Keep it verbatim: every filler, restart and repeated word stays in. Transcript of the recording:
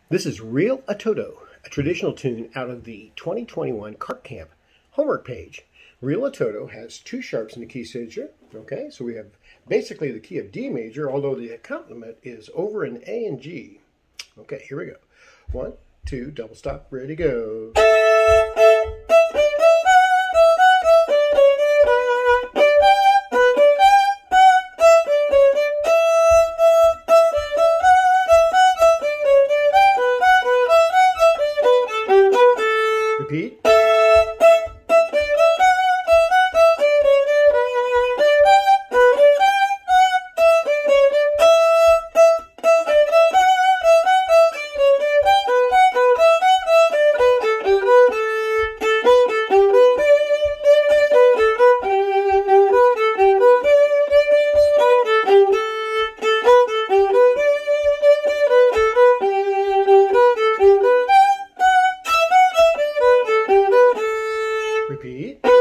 This is Reel a Toto, a traditional tune out of the twenty twenty-one Carp Camp homework page. Reel a Toto has two sharps in the key signature. Okay, so we have basically the key of D major, although the accompaniment is over in A and G. Okay, here we go. One, two, double stop, ready, go. Repeat. Repeat.